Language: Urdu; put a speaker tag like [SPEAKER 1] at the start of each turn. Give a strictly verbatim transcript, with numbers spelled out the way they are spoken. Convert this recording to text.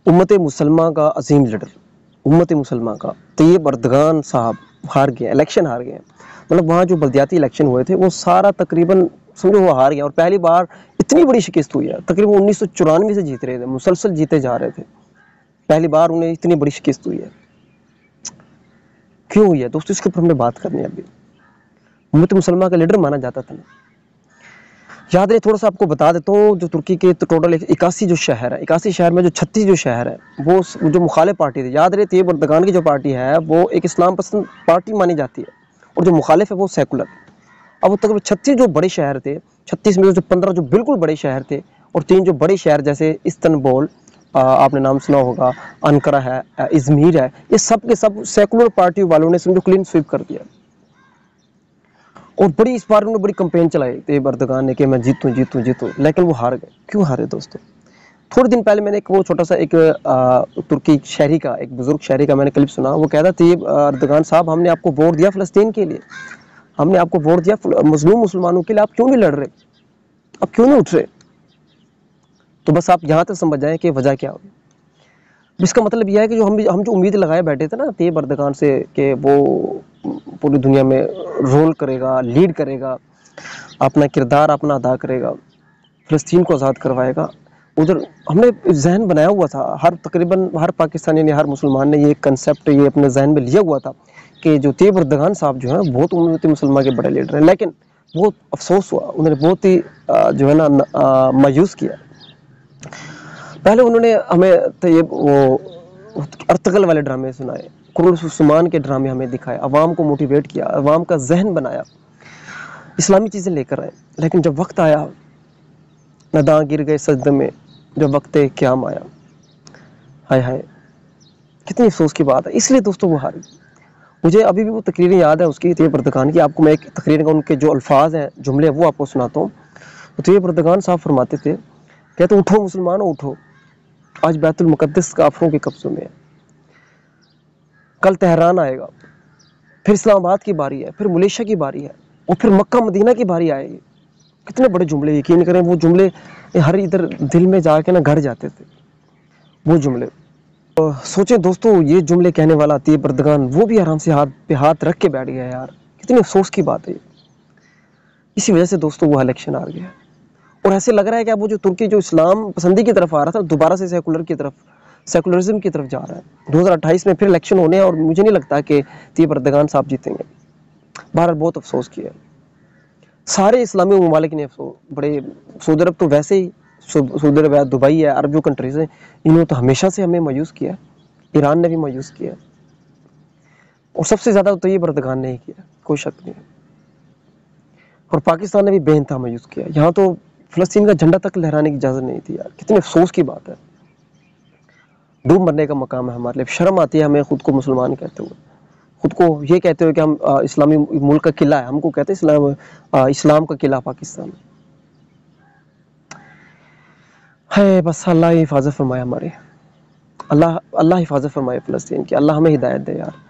[SPEAKER 1] امت مسلمہ کا عظیم لیڈر، امت مسلمہ کا طیب اردگان صاحب ہار گئے، الیکشن ہار گئے. مطلب وہاں جو بلدیاتی الیکشن ہوئے تھے وہ سارا تقریباً سمجھو وہ ہار گیا، اور پہلی بار اتنی بڑی شکست ہوئی ہے. تقریباً انیس سو چورانوے سے جیت رہے تھے، مسلسل جیتے جا رہے تھے، پہلی بار انہیں اتنی بڑی شکست ہوئی ہے. کیوں ہوئی ہے دوستو؟ اس کے اوپر ہم نے بات کرنی ہے. ابھی امت مسلمہ کا لیڈر مانا جاتا تھا. یاد رہے، تھوڑا سا آپ کو بتا دیتا ہوں، جو ترکی کے ٹوٹل اکاسی جو شہر ہے، اکاسی شہر میں جو چھتیس جو شہر ہے وہ جو مخالف پارٹی تھی. یاد رہے طیب اردگان کی جو پارٹی ہے وہ ایک اسلام پسند پارٹی مانی جاتی ہے، اور جو مخالف ہے وہ سیکولر. اب وہ تقریباً چھتیس جو بڑے شہر تھے، چھتیس میں جو پندرہ جو بالکل بڑے شہر تھے، اور تین جو بڑے شہر جیسے استنبول، آپ نے نام سنا ہوگا، انقرہ ہے، ازمیر ہے، یہ سب کے سب سیکولر پارٹی والوں نے سمجھو کلین سویپ کر دیا. اور بڑی اس بار انہوں نے بڑی کمپین چلائی طیب اردگان نے کہ میں جیتوں جیتوں جیتوں، لیکن وہ ہار گئے. کیوں ہارے دوستو؟ تھوڑے دن پہلے میں نے ایک وہ چھوٹا سا ایک ترکی شہری کا، ایک بزرگ شہری کا میں نے کلپ سنا. وہ کہتا طیب اردگان صاحب، ہم نے آپ کو ووٹ دیا فلسطین کے لیے، ہم نے آپ کو ووٹ دیا مظلوم مسلمانوں کے لیے، آپ کیوں نہیں لڑ رہے، آپ کیوں نہیں اٹھ رہے؟ تو بس آپ یہاں تک سمجھ جائیں کہ وجہ کیا ہوئی. اس کا مطلب یہ ہے کہ جو ہم ہم جو امید لگائے بیٹھے تھے نا طیب اردگان سے کہ وہ پوری دنیا میں رول کرے گا، لیڈ کرے گا، اپنا کردار اپنا ادا کرے گا، فلسطین کو آزاد کروائے گا، ادھر ہم نے ذہن بنایا ہوا تھا. ہر تقریباً ہر پاکستانی نے، ہر مسلمان نے یہ کنسیپٹ یہ اپنے ذہن میں لیا ہوا تھا کہ جو طیب اردگان صاحب جو ہیں بہت امت مسلمہ کے بڑے لیڈر ہیں. لیکن بہت افسوس ہوا، انہوں نے بہت ہی جو ہے نا مایوس کیا. پہلے انہوں نے ہمیں طیب وہ ارطغرل والے ڈرامے سنائے، کرولس عثمان کے ڈرامے ہمیں دکھائے، عوام کو موٹیویٹ کیا، عوام کا ذہن بنایا، اسلامی چیزیں لے کر آئے. لیکن جب وقت آیا، نداں گر گئے سجدے میں، جب وقت قیام آیا، ہائے ہائے کتنی افسوس کی بات ہے. اس لیے دوستو وہ ہارے. مجھے ابھی بھی وہ تقریریں یاد ہیں اس کی طیب اردگان کی. آپ کو میں ایک تقریر کا ان کے جو الفاظ ہیں، جملے وہ آپ کو سناتا ہوں. طیب اردگان صاحب فرماتے تھے، کہتے اٹھو مسلمانوں اٹھو، آج بیت المقدس کافروں کے قبضوں میں ہے، کل تہران آئے گا، پھر اسلام آباد کی باری ہے، پھر ملیشیا کی باری ہے، اور پھر مکہ مدینہ کی باری آئے گی. کتنے بڑے جملے، یقین کریں وہ جملے ہر ادھر دل میں جا کے نا گھر جاتے تھے وہ جملے. سوچیں دوستو، یہ جملے کہنے والا طیب اردگان وہ بھی آرام سے ہاتھ پہ ہاتھ رکھ کے بیٹھ گیا. یار کتنی افسوس کی بات ہے. اسی وجہ سے دوستو وہ الیکشن ہار گیا. اور ایسے لگ رہا ہے کہ اب وہ جو ترکی جو اسلام پسندی کی طرف آ رہا تھا دوبارہ سے سیکولر کی طرف، سیکولرزم کی طرف جا رہا ہے. دو ہزار اٹھائیس میں پھر الیکشن ہونے ہیں، اور مجھے نہیں لگتا کہ طیب اردگان صاحب جیتیں گے. بہرحال بہت افسوس کیا. سارے اسلامی ممالک نے افسوس، بڑے سعودی عرب تو ویسے ہی، سعودی عرب ہے، دبئی ہے، عرب جو کنٹریز ہیں، انہوں نے تو ہمیشہ سے ہمیں مایوس کیا. ایران نے بھی مایوس کیا، اور سب سے زیادہ طیب اردگان نے ہی کیا، کوئی شک نہیں. اور پاکستان نے بھی بے انتہا مایوس کیا. یہاں تو فلسطین کا جھنڈا تک لہرانے کی اجازت نہیں تھی. یار کتنے افسوس کی بات ہے. ڈوب مرنے کا مقام ہے ہمارے لیے. شرم آتی ہے ہمیں خود کو مسلمان کہتے ہوئے، خود کو یہ کہتے ہوئے کہ ہم اسلامی ملک کا قلعہ ہے. ہم کو کہتے ہیں اسلام اسلام کا قلعہ پاکستان ہے. بس اللہ حفاظت فرمائے ہماری، اللہ اللہ حفاظت فرمائے فلسطین کی. اللہ ہمیں ہدایت دے یار.